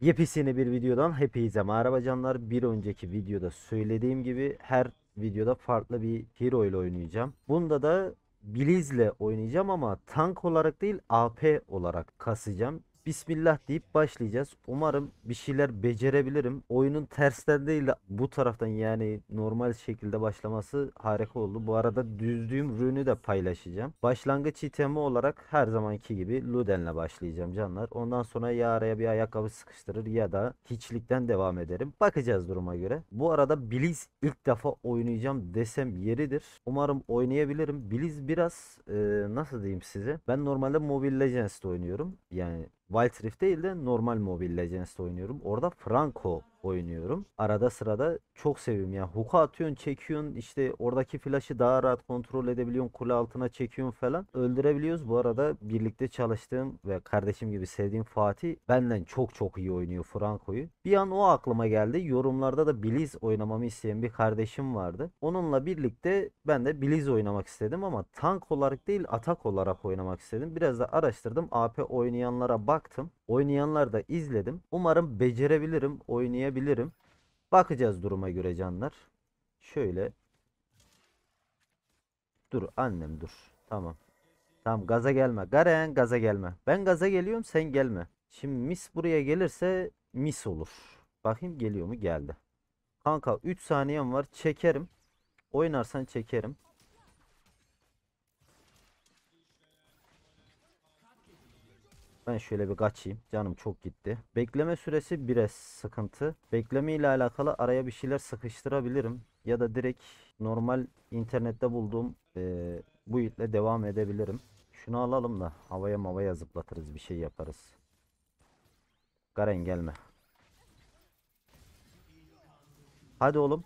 Yepyeni bir videodan hepinize merhaba canlar. Bir önceki videoda söylediğim gibi her videoda farklı bir hero ile oynayacağım. Bunda da Blitz'le oynayacağım ama tank olarak değil AP olarak kasacağım. Bismillah deyip başlayacağız. Umarım bir şeyler becerebilirim. Oyunun tersten değil de bu taraftan yani normal şekilde başlaması harika oldu. Bu arada düzdüğüm rünü de paylaşacağım. Başlangıç itemi olarak her zamanki gibi Luden'le başlayacağım canlar. Ondan sonra ya araya bir ayakkabı sıkıştırır ya da hiçlikten devam ederim. Bakacağız duruma göre. Bu arada Blizz ilk defa oynayacağım desem yeridir. Umarım oynayabilirim. Blizz biraz nasıl diyeyim size? Ben normalde Mobile Legends'te oynuyorum. Yani Wild Rift değil de normal Mobile Legends'te oynuyorum. Orada Franco oynuyorum. Arada sırada çok seviyorum ya. Hook'a atıyorsun, çekiyorsun. İşte oradaki flash'ı daha rahat kontrol edebiliyorsun. Kule altına çekiyorsun falan. Öldürebiliyoruz. Bu arada birlikte çalıştığım ve kardeşim gibi sevdiğim Fatih benden çok çok iyi oynuyor Franco'yu. Bir an o aklıma geldi. Yorumlarda da Blizz oynamamı isteyen bir kardeşim vardı. Onunla birlikte ben de Blizz oynamak istedim ama tank olarak değil atak olarak oynamak istedim. Biraz da araştırdım. AP oynayanlara baktım. Oynayanlar da izledim. Umarım becerebilirim, oynayabilirim. Bakacağız duruma göre canlar. Şöyle dur annem dur. Tamam. Tamam gaza gelme. Garen gaza gelme. Ben gaza geliyorum sen gelme. Şimdi mis buraya gelirse mis olur. Bakayım geliyor mu? Geldi. Kanka 3 saniyem var. Çekerim. Oynarsan çekerim. Ben şöyle bir kaçayım. Canım çok gitti. Bekleme süresi biraz sıkıntı. Bekleme ile alakalı araya bir şeyler sıkıştırabilirim. Ya da direkt normal internette bulduğum bu iple devam edebilirim. Şunu alalım da havaya mavaya zıplatırız bir şey yaparız. Garen gelme. Hadi oğlum.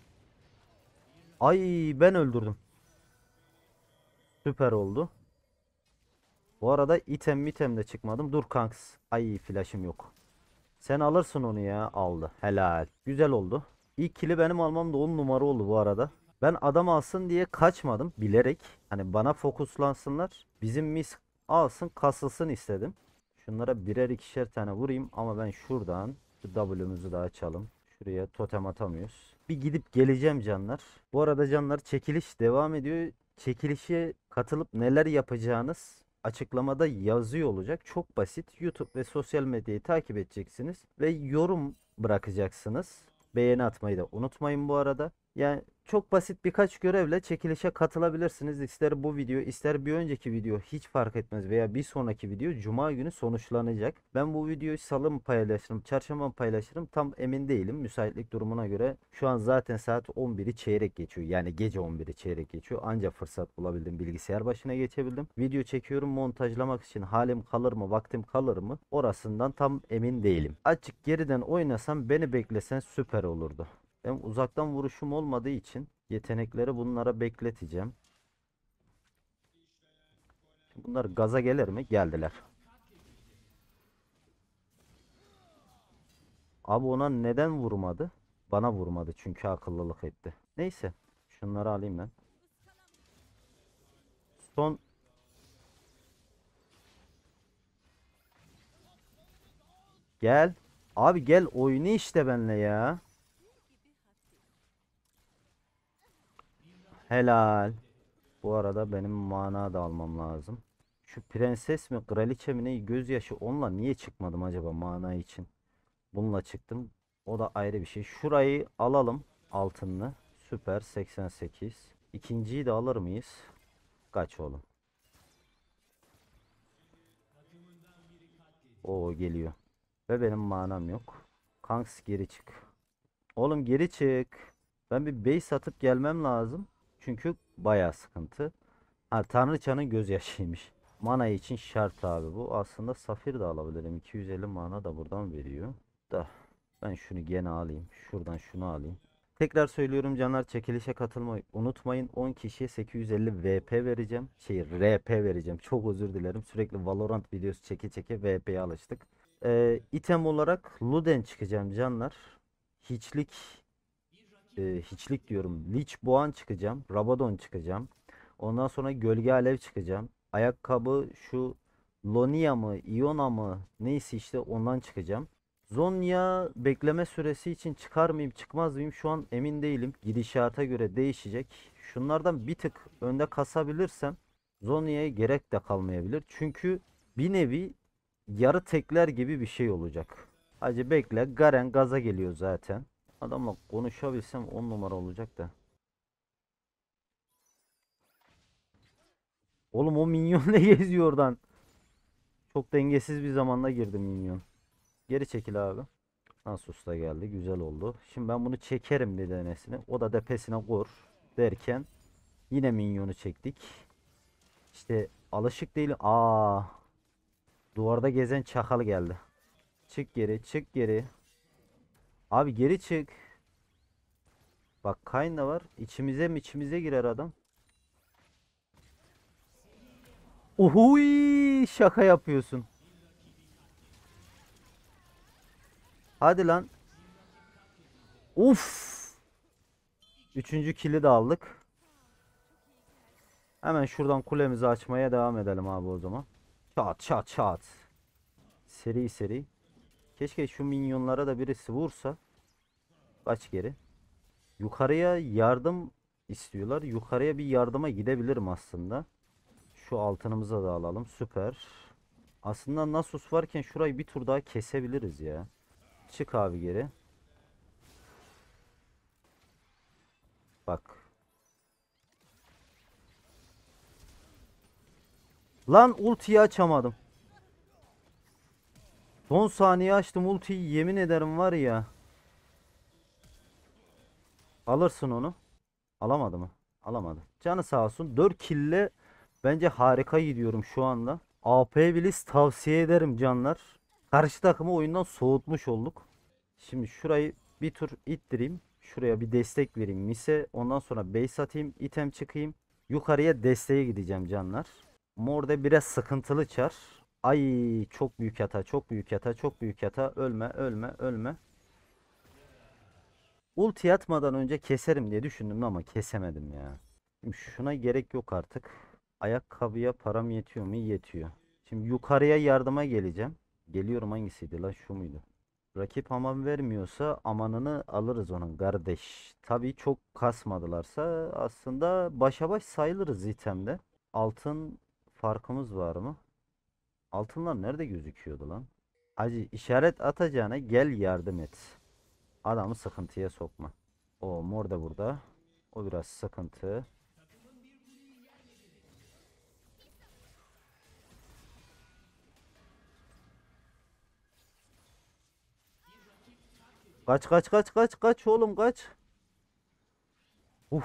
Ay ben öldürdüm. Süper oldu. Bu arada item mitem de çıkmadım. Dur kanks. Ay flash'ım yok. Sen alırsın onu ya. Aldı. Helal. Güzel oldu. İlk kili benim almam da 10 numara oldu bu arada. Ben adam alsın diye kaçmadım bilerek. Hani bana fokuslansınlar. Bizim mis alsın kasılsın istedim. Şunlara birer ikişer tane vurayım ama ben şuradan şu W'muzu da açalım. Şuraya totem atamıyoruz. Bir gidip geleceğim canlar. Bu arada canlar çekiliş devam ediyor. Çekilişe katılıp neler yapacağınız açıklamada yazıyor olacak. Çok basit. YouTube ve sosyal medyayı takip edeceksiniz ve yorum bırakacaksınız. Beğeni atmayı da unutmayın bu arada. Yani çok basit birkaç görevle çekilişe katılabilirsiniz. İster bu video, ister bir önceki video hiç fark etmez veya bir sonraki video Cuma günü sonuçlanacak. Ben bu videoyu salı mı paylaşırım, çarşamba mı paylaşırım tam emin değilim. Müsaitlik durumuna göre şu an zaten saat 11'i çeyrek geçiyor. Yani gece 11'i çeyrek geçiyor. Anca fırsat bulabildim, bilgisayar başına geçebildim. Video çekiyorum montajlamak için halim kalır mı, vaktim kalır mı? Orasından tam emin değilim. Açık geriden oynasam beni beklesen süper olurdu. Ben uzaktan vuruşum olmadığı için yetenekleri bunlara bekleteceğim. Bunlar gaza gelir mi? Geldiler. Abi ona neden vurmadı? Bana vurmadı çünkü akıllılık etti. Neyse. Şunları alayım ben. Son gel. Abi gel oyunu işte benle ya. Helal. Bu arada benim mana da almam lazım. Şu prenses mi kraliçe mi ne gözyaşı onunla niye çıkmadım acaba mana için? Bununla çıktım. O da ayrı bir şey. Şurayı alalım. Altınlı. Süper 88. İkinciyi de alır mıyız? Kaç oğlum? Oo geliyor. Ve benim manam yok. Kanks geri çık. Oğlum geri çık. Ben bir base atıp gelmem lazım. Çünkü baya sıkıntı. Ha Tanrıçanın gözyaşıymış. Mana için şart abi bu. Aslında safir de alabilirim. 250 mana da buradan veriyor. Da ben şunu gene alayım. Şuradan şunu alayım. Tekrar söylüyorum canlar çekilişe katılmayı unutmayın. 10 kişiye 850 VP vereceğim. RP vereceğim. Çok özür dilerim. Sürekli Valorant videosu çeke çeke VP'ye alıştık. İtem olarak Luden çıkacağım canlar. Hiçlik hiçlik diyorum. Lich Boğan çıkacağım. Rabadon çıkacağım. Ondan sonra Gölge Alev çıkacağım. Ayakkabı şu Lonia mı, Iona mı neyse işte ondan çıkacağım. Zonya bekleme süresi için çıkar mıyım çıkmaz mıyım şu an emin değilim. Gidişata göre değişecek. Şunlardan bir tık önde kasabilirsem Zonya'ya gerek de kalmayabilir. Çünkü bir nevi yarı tekler gibi bir şey olacak. Hacı bekle. Garen gaza geliyor zaten. Adamla konuşabilsem 10 numara olacak da. Oğlum o minyon ne geziyor oradan? Çok dengesiz bir zamanda girdi minyon. Geri çekil abi. Nasus da geldi. Güzel oldu. Şimdi ben bunu çekerim bir tanesini. O da tepesine kur derken yine minyonu çektik. İşte alışık değil. Duvarda gezen çakal geldi. Çık geri, çık geri. Abi geri çık. Bak Kayn da var. İçimize girer adam. Uhuy şaka yapıyorsun. Hadi lan. Uf. Üçüncü kili de aldık. Hemen şuradan kulemizi açmaya devam edelim abi o zaman. Çat çat çat. Seri seri. Keşke şu minyonlara da birisi vursa. Kaç geri. Yukarıya yardım istiyorlar. Yukarıya bir yardıma gidebilirim aslında. Şu altınımıza da alalım. Süper. Aslında Nasus varken şurayı bir tur daha kesebiliriz ya. Çık abi geri. Bak. Lan ultiyi açamadım. Son saniye açtım ultiyi, yemin ederim var ya. Alırsın onu. Alamadı mı? Alamadı. Canı sağ olsun. 4 kille bence harika gidiyorum şu anda. AP Blitz tavsiye ederim canlar. Karşı takımı oyundan soğutmuş olduk. Şimdi şurayı bir tur ittireyim. Şuraya bir destek vereyim mise. Ondan sonra base atayım. Item çıkayım. Yukarıya desteğe gideceğim canlar. Mor'da biraz sıkıntılı çar. Ay çok büyük hata, çok büyük hata, çok büyük hata. Ölme, ölme, ölme. Ulti atmadan önce keserim diye düşündüm ama kesemedim ya. Şimdi şuna gerek yok artık. Ayakkabıya param yetiyor mu? Yetiyor. Şimdi yukarıya yardıma geleceğim. Geliyorum, hangisiydi lan, şu muydu? Rakip aman vermiyorsa amanını alırız onun kardeş. Tabii çok kasmadılarsa aslında başa baş sayılırız itemde. Altın farkımız var mı? Altınlar nerede gözüküyordu lan? Hacı işaret atacağına gel yardım et. Adamı sıkıntıya sokma. O mor da burada. O biraz sıkıntı. Kaç kaç kaç kaç kaç oğlum kaç. Uf.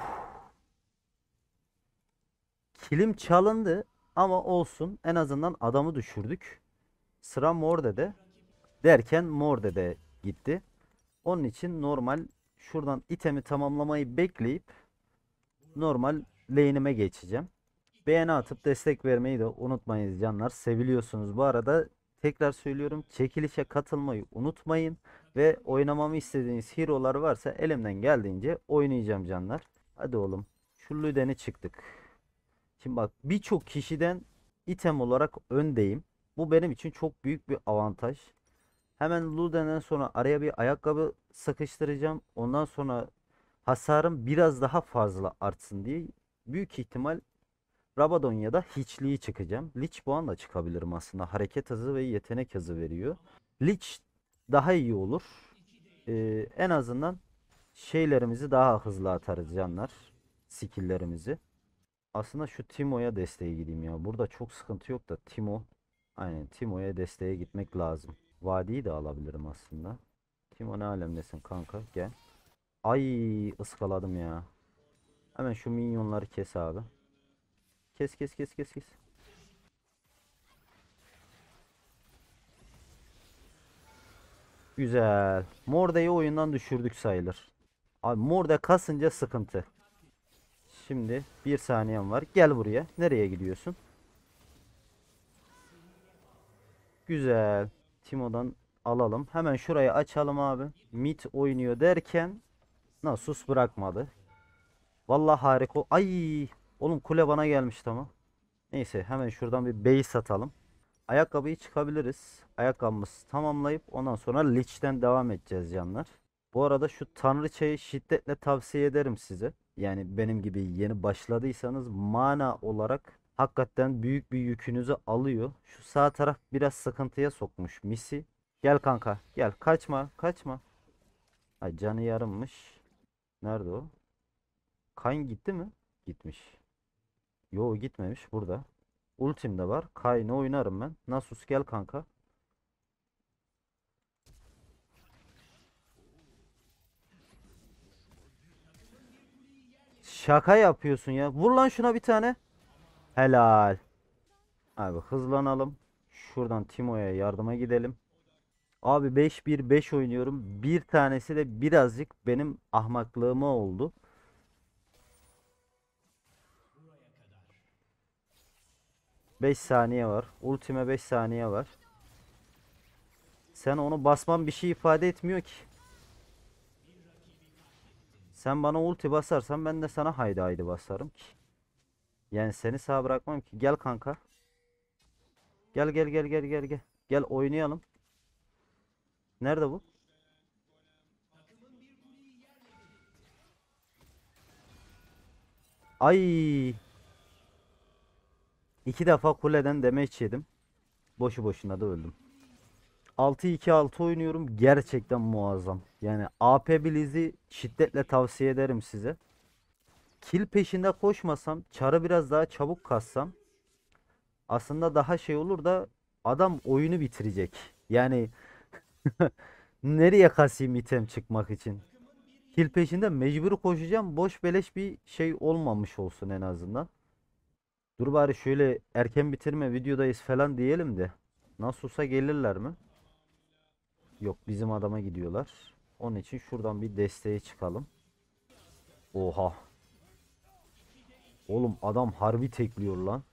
Kilim çalındı ama olsun, en azından adamı düşürdük. Sıra Morde'de. Derken Morde'de gitti. Onun için normal şuradan itemi tamamlamayı bekleyip normal lane'ime geçeceğim. Beğeni atıp destek vermeyi de unutmayın canlar. Seviliyorsunuz. Bu arada tekrar söylüyorum, çekilişe katılmayı unutmayın. Ve oynamamı istediğiniz hero'lar varsa elimden geldiğince oynayacağım canlar. Hadi oğlum. Şu Luden'e çıktık. Şimdi bak, birçok kişiden item olarak öndeyim. Bu benim için çok büyük bir avantaj. Hemen Luden'den sonra araya bir ayakkabı sıkıştıracağım. Ondan sonra hasarım biraz daha fazla artsın diye büyük ihtimal Rabadonya'da hiçliği çıkacağım. Lich puan da çıkabilirim aslında. Hareket hızı ve yetenek hızı veriyor. Lich daha iyi olur. En azından şeylerimizi daha hızlı atarız canlar. Skill'lerimizi. Aslında şu Timo'ya desteğe gideyim ya. Burada çok sıkıntı yok da Timo. Aynen, Timo'ya desteğe gitmek lazım. Vadiyi de alabilirim aslında. Timo ne alemdesin kanka, gel. Ay ıskaladım ya. Hemen şu minyonları kes abi. Kes kes kes kes kes. Güzel. Morde'yi oyundan düşürdük sayılır. Abi Morde kasınca sıkıntı. Şimdi bir saniyem var. Gel buraya. Nereye gidiyorsun? Güzel. Timo'dan alalım. Hemen şurayı açalım abi. Mid oynuyor derken Nasus bırakmadı. Vallahi harika. Ay oğlum, kule bana gelmiş tamam. Neyse hemen şuradan bir base atalım. Ayakkabıyı çıkabiliriz. Ayakkabımızı tamamlayıp ondan sonra Lich'ten devam edeceğiz canlar. Bu arada şu tanrıçayı şiddetle tavsiye ederim size. Yani benim gibi yeni başladıysanız mana olarak hakikaten büyük bir yükünüzü alıyor. Şu sağ taraf biraz sıkıntıya sokmuş Misi. Gel kanka gel, kaçma kaçma. Ay, canı yarımmış. Nerede o? Kayn gitti mi? Gitmiş. Yo, gitmemiş burada. Ultim de var. Kayn'ı oynarım ben. Nasus gel kanka. Şaka yapıyorsun ya. Vur lan şuna bir tane. Helal. Abi hızlanalım. Şuradan Timo'ya yardıma gidelim. Abi 5-1-5 oynuyorum. Bir tanesi de birazcık benim ahmaklığıma oldu. 5 saniye var. Ultime 5 saniye var. Sen onu basman bir şey ifade etmiyor ki. Sen bana ulti basarsan ben de sana haydi haydi basarım ki. Yani seni sağ bırakmam ki. Gel kanka. Gel gel gel gel gel gel. Gel oynayalım. Nerede bu? Ay, iki defa kuleden demeç yedim. Boşu boşuna da öldüm. 6-2-6 oynuyorum. Gerçekten muazzam. Yani AP Blitz'i şiddetle tavsiye ederim size. Kill peşinde koşmasam, çarı biraz daha çabuk kassam aslında daha şey olur da adam oyunu bitirecek. Yani nereye kasayım item çıkmak için? Kill peşinde mecbur koşacağım. Boş beleş bir şey olmamış olsun en azından. Dur bari şöyle erken bitirme videodayız falan diyelim de. Nasılsa gelirler mi? Yok, bizim adama gidiyorlar. Onun için şuradan bir desteğe çıkalım. Oha. Oğlum adam harbi tekliyor lan.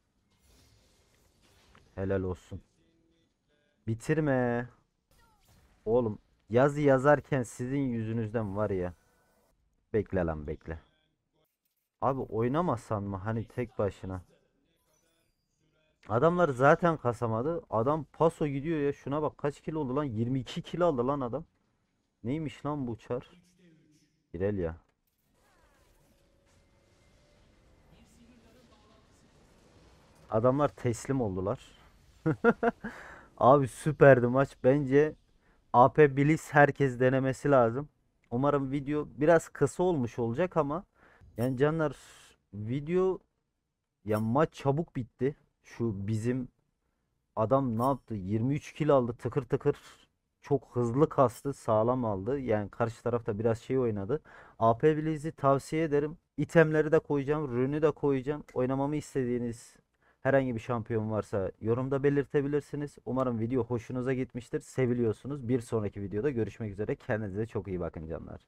Helal olsun. Bitirme. Oğlum yazı yazarken sizin yüzünüzden var ya. Bekle lan bekle. Abi oynamasan mı hani tek başına? Adamlar zaten kasamadı. Adam paso gidiyor ya. Şuna bak, kaç kilo oldu lan? 22 kilo aldı lan adam. Neymiş lan bu çar? İrelia. Adamlar teslim oldular. Abi süperdi maç. Bence AP Blitz herkes denemesi lazım. Umarım video biraz kısa olmuş olacak ama yani canlar, video, ya maç çabuk bitti. Şu bizim adam ne yaptı? 23 kill aldı tıkır tıkır. Çok hızlı kastı, sağlam aldı. Yani karşı tarafta biraz şey oynadı. AP Blitz'i tavsiye ederim. İtemleri de koyacağım, rünü de koyacağım. Oynamamı istediğiniz herhangi bir şampiyon varsa yorumda belirtebilirsiniz. Umarım video hoşunuza gitmiştir. Seviliyorsunuz. Bir sonraki videoda görüşmek üzere. Kendinize çok iyi bakın canlar.